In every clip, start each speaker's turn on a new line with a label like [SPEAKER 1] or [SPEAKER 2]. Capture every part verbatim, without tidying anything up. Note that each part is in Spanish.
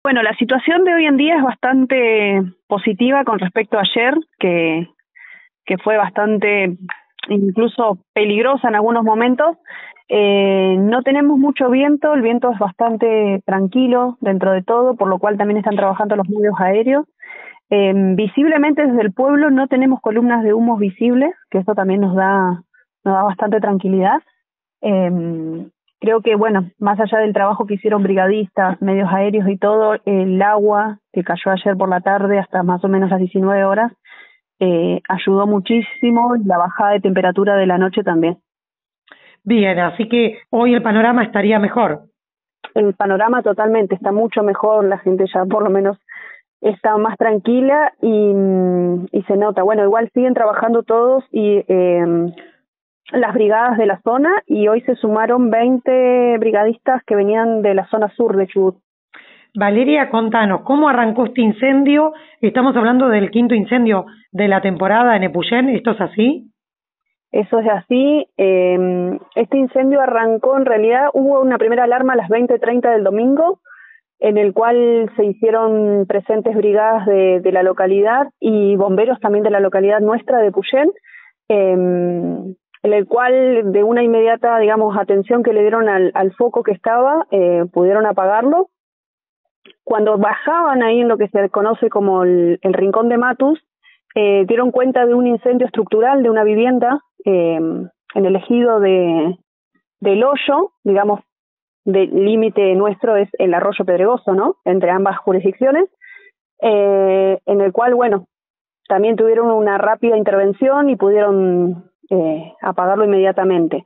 [SPEAKER 1] Bueno, la situación de hoy en día es bastante positiva con respecto a ayer, que, que fue bastante incluso peligrosa en algunos momentos. Eh, no tenemos mucho viento, el viento es bastante tranquilo dentro de todo, por lo cual también están trabajando los medios aéreos. Eh, visiblemente desde el pueblo no tenemos columnas de humos visibles, que eso también nos da, nos da bastante tranquilidad. Eh, creo que, bueno, más allá del trabajo que hicieron brigadistas, medios aéreos y todo, el agua que cayó ayer por la tarde hasta más o menos las diecinueve horas, eh, ayudó muchísimo, y la bajada de temperatura de la noche también.
[SPEAKER 2] Bien, así que hoy el panorama estaría mejor.
[SPEAKER 1] El panorama totalmente está mucho mejor, la gente ya por lo menos está más tranquila y, y se nota. Bueno, igual siguen trabajando todos y eh, las brigadas de la zona, y hoy se sumaron veinte brigadistas que venían de la zona sur de Chubut.
[SPEAKER 2] Valeria, contanos, ¿cómo arrancó este incendio? Estamos hablando del quinto incendio de la temporada en Epuyén, ¿esto es así?
[SPEAKER 1] Eso es así. Eh, este incendio arrancó, en realidad hubo una primera alarma a las veinte treinta del domingo, en el cual se hicieron presentes brigadas de, de la localidad y bomberos también de la localidad nuestra de Epuyén, eh, en el cual de una inmediata, digamos, atención que le dieron al, al foco que estaba, eh, pudieron apagarlo. Cuando bajaban ahí en lo que se conoce como el, el Rincón de Matus, eh, dieron cuenta de un incendio estructural de una vivienda eh, en el ejido de del Hoyo, digamos, del límite nuestro es el Arroyo Pedregoso, ¿no? Entre ambas jurisdicciones, eh, en el cual, bueno, también tuvieron una rápida intervención y pudieron eh, apagarlo inmediatamente.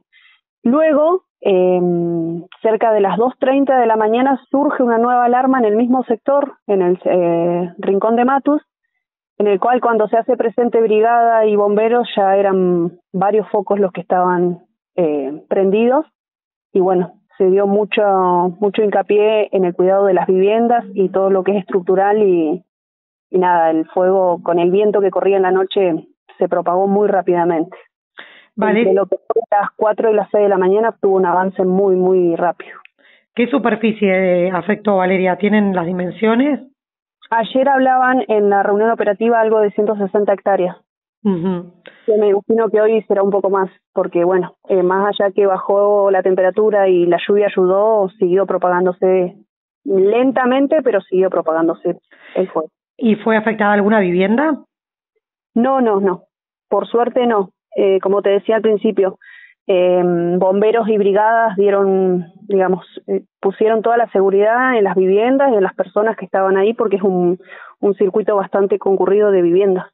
[SPEAKER 1] Luego, eh, cerca de las dos treinta de la mañana, surge una nueva alarma en el mismo sector, en el eh, Rincón de Matus, en el cual cuando se hace presente brigada y bomberos ya eran varios focos los que estaban eh, prendidos, y bueno, se dio mucho mucho hincapié en el cuidado de las viviendas y todo lo que es estructural, y, y nada, el fuego con el viento que corría en la noche se propagó muy rápidamente.
[SPEAKER 2] Vale.
[SPEAKER 1] De lo que fue a las cuatro y las seis de la mañana tuvo un avance muy, muy rápido.
[SPEAKER 2] ¿Qué superficie afectó, Valeria? ¿Tienen las dimensiones?
[SPEAKER 1] Ayer hablaban en la reunión operativa algo de ciento sesenta hectáreas.
[SPEAKER 2] Uh-huh.
[SPEAKER 1] Yo me imagino que hoy será un poco más, porque bueno, eh, más allá que bajó la temperatura y la lluvia ayudó, siguió propagándose lentamente, pero siguió propagándose el fuego.
[SPEAKER 2] ¿Y fue afectada alguna vivienda?
[SPEAKER 1] No, no, no. Por suerte no. Eh, como te decía al principio, eh, bomberos y brigadas dieron, digamos, eh, pusieron toda la seguridad en las viviendas y en las personas que estaban ahí, porque es un, un circuito bastante concurrido de viviendas.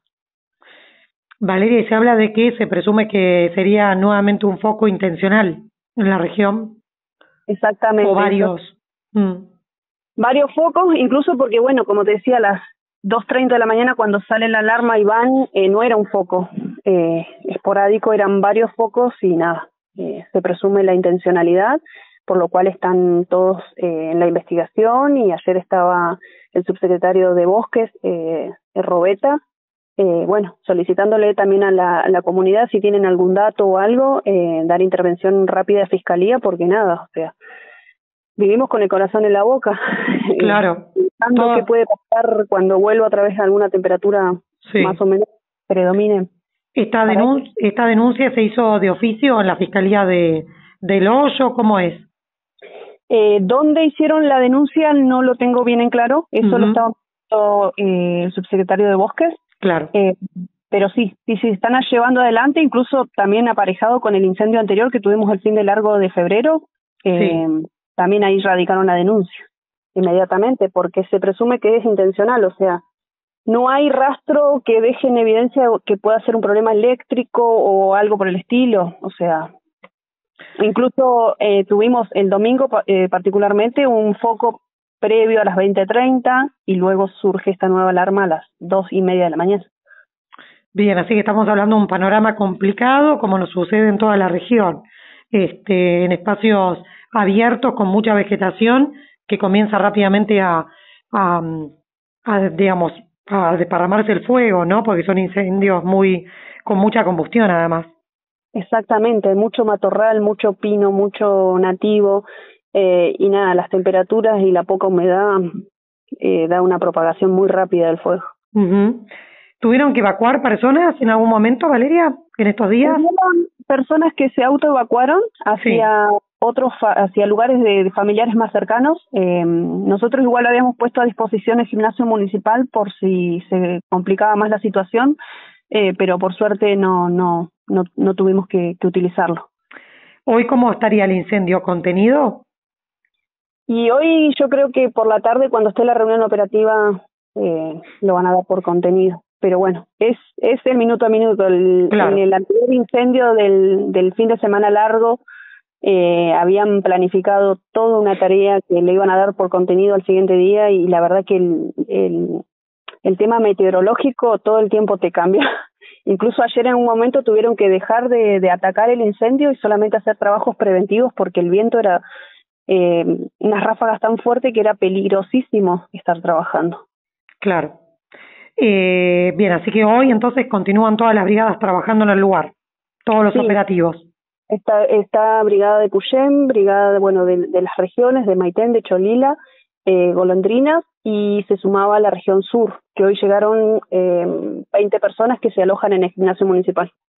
[SPEAKER 2] Valeria, y se habla de que se presume que sería nuevamente un foco intencional en la región.
[SPEAKER 1] Exactamente.
[SPEAKER 2] O varios. Mm.
[SPEAKER 1] Varios focos, incluso porque, bueno, como te decía, a las dos treinta de la mañana cuando sale la alarma y van, eh, no era un foco eh, esporádico, eran varios focos y nada, eh, se presume la intencionalidad, por lo cual están todos eh, en la investigación, y ayer estaba el subsecretario de Bosques, eh, Robeta, eh, bueno, solicitándole también a la, a la comunidad si tienen algún dato o algo, eh, dar intervención rápida de Fiscalía, porque nada, o sea, vivimos con el corazón en la boca.
[SPEAKER 2] Claro.
[SPEAKER 1] Pensando qué puede pasar cuando vuelva a través de alguna temperatura sí. más o menos predomine.
[SPEAKER 2] ¿Esta, denun ¿Esta denuncia se hizo de oficio en la Fiscalía de del Hoyo? ¿Cómo es?
[SPEAKER 1] Eh, ¿Dónde hicieron la denuncia? No lo tengo bien en claro. Eso uh-huh. lo estaba haciendo eh, el subsecretario de Bosques.
[SPEAKER 2] Claro.
[SPEAKER 1] Eh, pero sí, sí, sí, están llevando adelante, incluso también aparejado con el incendio anterior que tuvimos el fin de largo de febrero. Eh, sí. También ahí radicaron la denuncia inmediatamente, porque se presume que es intencional, o sea, no hay rastro que deje en evidencia que pueda ser un problema eléctrico o algo por el estilo, o sea, incluso eh, tuvimos el domingo eh, particularmente un foco previo a las veinte treinta y luego surge esta nueva alarma a las dos y media de la mañana.
[SPEAKER 2] Bien, así que estamos hablando de un panorama complicado, como nos sucede en toda la región, este, en espacios abiertos con mucha vegetación que comienza rápidamente a, a, a digamos, a desparramarse el fuego, ¿no? Porque son incendios muy con mucha combustión, además.
[SPEAKER 1] Exactamente, mucho matorral, mucho pino, mucho nativo, eh, y nada, las temperaturas y la poca humedad eh, da una propagación muy rápida del fuego.
[SPEAKER 2] Uh-huh. ¿Tuvieron que evacuar personas en algún momento, Valeria, en estos días?
[SPEAKER 1] Hubieron personas que se autoevacuaron hacia sí. otros fa hacia lugares de, de familiares más cercanos. Eh, nosotros igual habíamos puesto a disposición el gimnasio municipal por si se complicaba más la situación, eh, pero por suerte no no no, no tuvimos que, que utilizarlo.
[SPEAKER 2] ¿Hoy cómo estaría el incendio contenido?
[SPEAKER 1] Y hoy yo creo que por la tarde, cuando esté la reunión operativa, eh, lo van a dar por contenido. Pero bueno, es es el minuto a minuto. El, claro. En el anterior incendio del, del fin de semana largo, eh, habían planificado toda una tarea que le iban a dar por contenido al siguiente día, y la verdad que el, el, el tema meteorológico todo el tiempo te cambia. Incluso ayer en un momento tuvieron que dejar de, de atacar el incendio y solamente hacer trabajos preventivos porque el viento era eh, unas ráfagas tan fuertes que era peligrosísimo estar trabajando.
[SPEAKER 2] Claro. Eh, bien, así que hoy entonces continúan todas las brigadas trabajando en el lugar, todos los sí. operativos.
[SPEAKER 1] Está, está brigada de Puyén, brigada de, bueno, de, de las regiones, de Maitén, de Cholila, eh, Golondrinas, y se sumaba a la región sur, que hoy llegaron eh, veinte personas que se alojan en el gimnasio municipal.